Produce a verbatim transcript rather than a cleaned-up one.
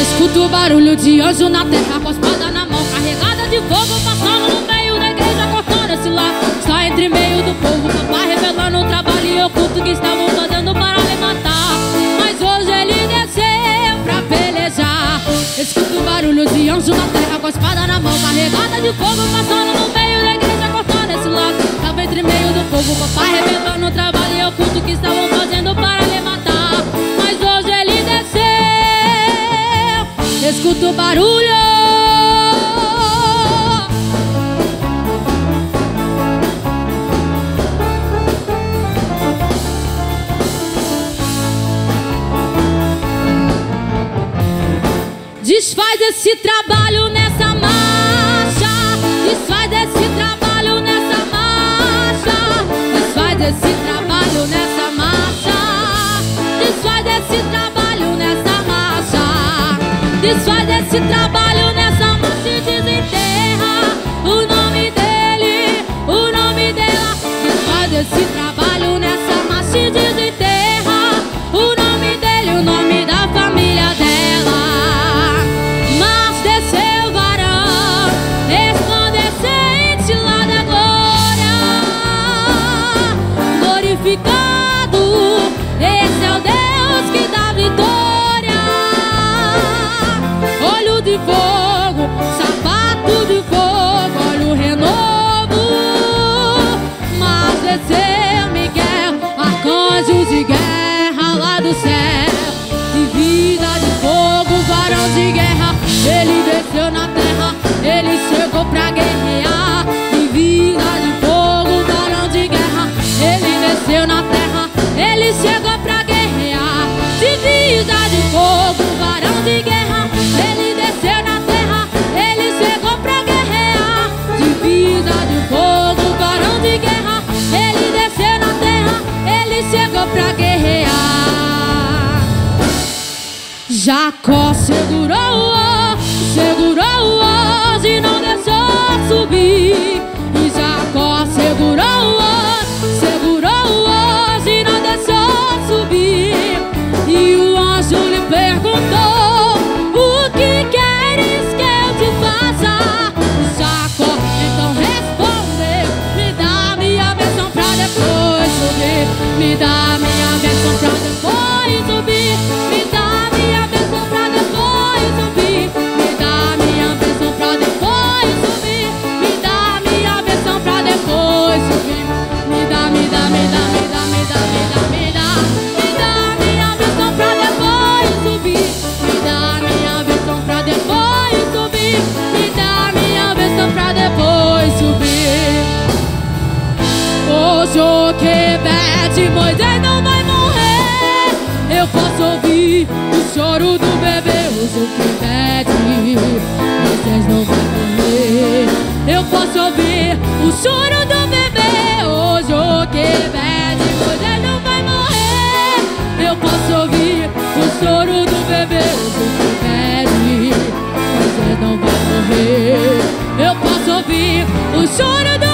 Escuto o barulho de anjo na terra, com a espada na mão, carregada de fogo, passando no meio da igreja, cortando esse lar. Está entre meio do povo, papai revelando o trabalho oculto que estavam fazendo para levantar. Mas hoje ele desceu pra pelejar. Escuto o barulho de anjo na terra, com a espada na mão, carregada de fogo, passando no meio da igreja, cortando esse lar. Estava entre meio do povo, papai revelando o trabalho oculto que estavam fazendo para levantar. Mas hoje ele desceu. Escuto o barulho. Desfaz esse trabalho nessa marcha. Desfaz esse trabalho nessa marcha. Desfaz esse trabalho nessa marcha. Desfaz esse trabalho nessa marcha. Desfaz esse trabalho nessa marcha e desenterra o nome dele, o nome dela. Desfaz esse trabalho nessa marcha e desenterra o nome dele, o nome da família dela. Mas desceu o varão, resplandecente lá da glória. Glorificado, esse é o Deus que dá vitória. Olho de fogo, sapato de fogo, olho renovo. Mas desceu Miguel, arcanjo de guerra lá do céu. Divida de fogo, varão de guerra. Ele desceu na terra, ele chegou pra guerrear. Divida de fogo, varão de guerra. Ele desceu na terra, ele chegou pra guerrear. Divida de fogo, varão de guerra. Ele desceu na terra, ele chegou pra guerrear. Divida de fogo, varão de guerra. Ele desceu na terra, ele chegou pra guerrear. Jacó segurou, segurou o e não deixou subir. E Jacó segurou, segurou o e não deixou subir. E o anjo lhe perguntou: o que queres que eu te faça? Jacó então respondeu: me dá minha bênção pra depois subir. Me dá minha bênção pra depois subir. Me dá minha bênção pra depois subir. Me dá minha bênção pra depois subir. Me dá minha bênção pra depois subir. Me dá, me dá, me dá, me dá, me dá, me dá, me dá. Me dá minha bênção pra depois subir. Me dá minha bênção pra depois subir. Me dá minha bênção pra depois subir. Ô Joquebede, Moisés não vai morrer. Eu posso ouvir o choro do bebê. Ô Joquebede, Moisés não vai morrer. Eu posso ouvir o choro do bebê. Ô Joquebede, Moisés não vai morrer. Eu posso ouvir o choro do bebê. Ô Joquebede, Moisés não vai morrer. Eu posso ouvir o choro do